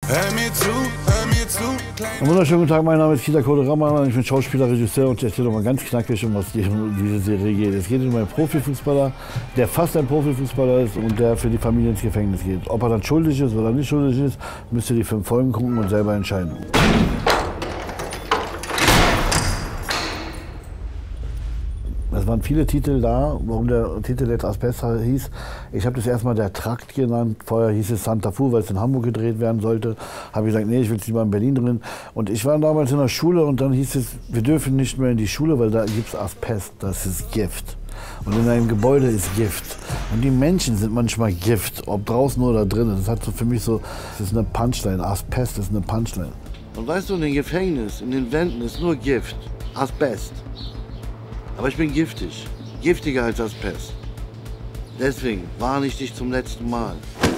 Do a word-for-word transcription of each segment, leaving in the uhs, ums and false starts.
Hör mir zu, hör mir zu. Einen wunderschönen guten Tag, mein Name ist Kita Koderama, ich bin Schauspieler, Regisseur und ich erzähle mal ganz knackig, um was die, um diese Serie geht. Es geht um einen Profifußballer, der fast ein Profifußballer ist und der für die Familie ins Gefängnis geht. Ob er dann schuldig ist oder nicht schuldig ist, müsst ihr die fünf Folgen gucken und selber entscheiden. Es waren viele Titel da, warum der Titel jetzt Asbestos hieß. Ich habe das erstmal der Trakt genannt. Vorher hieß es Santa Fu, weil es in Hamburg gedreht werden sollte. Habe ich gesagt, nee, ich will es lieber in Berlin drin. Und ich war damals in der Schule und dann hieß es, wir dürfen nicht mehr in die Schule, weil da gibt es Asbest, das ist Gift. Und in einem Gebäude ist Gift. Und die Menschen sind manchmal Gift, ob draußen oder drinnen. Das hat so für mich so, das ist eine Punchline. Asbest ist eine Punchline. Und weißt du, in den Gefängnissen, in den Wänden ist nur Gift, Asbest. Aber ich bin giftig, giftiger als Asbest. Deswegen warne ich dich zum letzten Mal.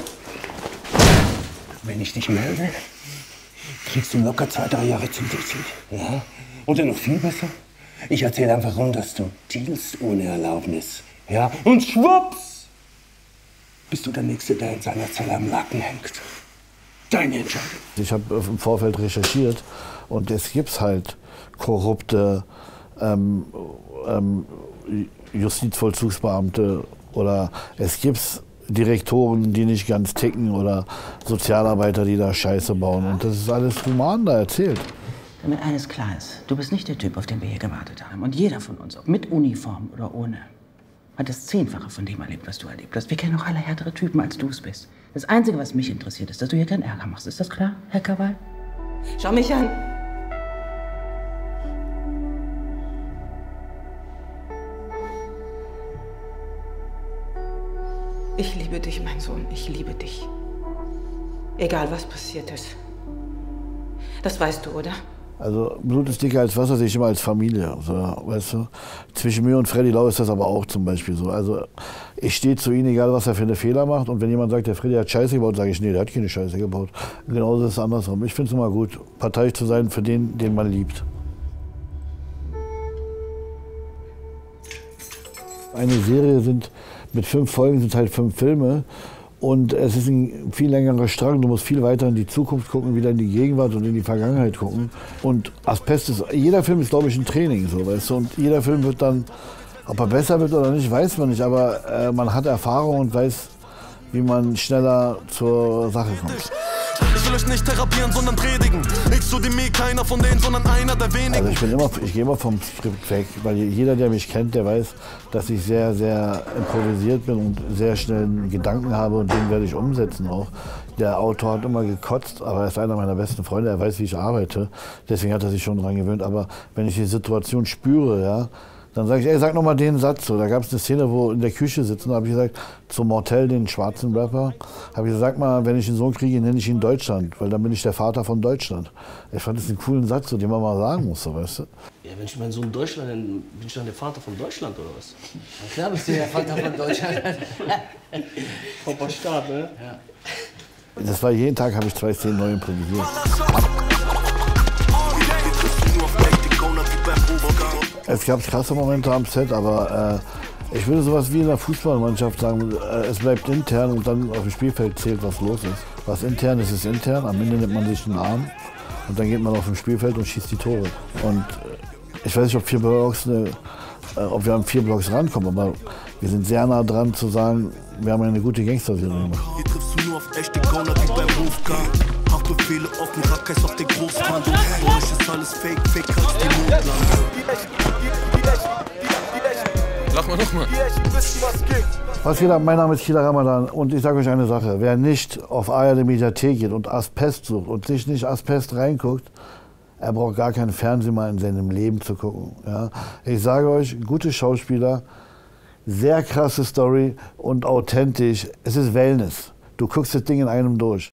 Wenn ich dich melde, kriegst du locker zwei, drei Jahre zusätzlich. Ja? Oder noch viel besser, ich erzähle einfach rum, dass du dealst ohne Erlaubnis. Ja? Und schwupps, bist du der Nächste, der in seiner Zelle am Laken hängt. Deine Entscheidung. Ich habe im Vorfeld recherchiert und es gibt halt korrupte ähm, ähm, Justizvollzugsbeamte oder es gibt Direktoren, die nicht ganz ticken oder Sozialarbeiter, die da Scheiße bauen. Und das ist alles human da erzählt. Damit eines klar ist, du bist nicht der Typ, auf den wir hier gewartet haben. Und jeder von uns, ob mit Uniform oder ohne, hat das Zehnfache von dem erlebt, was du erlebt hast. Wir kennen auch alle härtere Typen, als du es bist. Das Einzige, was mich interessiert, ist, dass du hier keinen Ärger machst. Ist das klar, Herr Krawall? Schau mich an. Ich liebe dich, mein Sohn. Ich liebe dich. Egal, was passiert ist. Das weißt du, oder? Also Blut ist dicker als Wasser, sehe ich immer als Familie. So, weißt du? Zwischen mir und Freddy Lau ist das aber auch zum Beispiel so. Also ich stehe zu ihm, egal was er für eine Fehler macht. Und wenn jemand sagt, der Freddy hat Scheiße gebaut, sage ich, nee, der hat keine Scheiße gebaut. Genauso ist es andersrum. Ich finde es immer gut, parteiisch zu sein für den, den man liebt. Eine Serie sind mit fünf Folgen sind halt fünf Filme und es ist ein viel längerer Strang. Du musst viel weiter in die Zukunft gucken, wieder in die Gegenwart und in die Vergangenheit gucken. Und Asbest ist, jeder Film ist, glaube ich, ein Training, so, weißt du? Und jeder Film wird dann, ob er besser wird oder nicht, weiß man nicht, aber äh, man hat Erfahrung und weiß, wie man schneller zur Sache kommt. Ich will euch nicht therapieren, sondern predigen. Ich zu dem mir keiner von denen, sondern einer der wenigen. Also ich bin immer, ich gehe immer vom Skript weg, weil jeder, der mich kennt, der weiß, dass ich sehr, sehr improvisiert bin und sehr schnell einen Gedanken habe und den werde ich umsetzen auch. Der Autor hat immer gekotzt, aber er ist einer meiner besten Freunde, er weiß, wie ich arbeite. Deswegen hat er sich schon daran gewöhnt. Aber wenn ich die Situation spüre, ja, dann sage ich, ey, sag noch mal den Satz. So, da gab es eine Szene, wo in der Küche sitzen, da habe ich gesagt, zum Mortel, den schwarzen Rapper, habe ich gesagt, sag mal, wenn ich einen Sohn kriege, nenne ich ihn Deutschland, weil dann bin ich der Vater von Deutschland. Ich fand das einen coolen Satz, so, den man mal sagen muss, so, weißt du. Ja, wenn ich meinen Sohn Deutschland, dann bin ich dann der Vater von Deutschland, oder was? Na klar bist du der Vater von Deutschland. Papa Staat, ne? Ja. Das war jeden Tag, habe ich zwei Szenen neu improvisiert. Es gab krasse Momente am Set, aber äh, ich würde sowas wie in der Fußballmannschaft sagen, äh, es bleibt intern und dann auf dem Spielfeld zählt, was los ist. Was intern ist, ist intern, am Ende nimmt man sich einen Arm und dann geht man auf dem Spielfeld und schießt die Tore. Und äh, ich weiß nicht, ob, vier Blocks eine, äh, ob wir an vier Blocks rankommen, aber wir sind sehr nah dran zu sagen, wir haben eine gute Gangster-Serie gemacht. Hier triffst du nur auf echte Gauner wie beim Wolfgang. Haftbefehle offen, Rackgeist auf der Großfahndung. Euch ist alles fake, fake als die Mondland. Lach mal noch mal. Was geht ab? Mein Name ist Kida Ramadan und ich sage euch eine Sache. Wer nicht auf A R D Mediathek geht und Asbest sucht und sich nicht Asbest reinguckt, er braucht gar keinen Fernsehen mal in seinem Leben zu gucken. Ja? Ich sage euch, gute Schauspieler, sehr krasse Story und authentisch. Es ist Wellness. Du guckst das Ding in einem durch.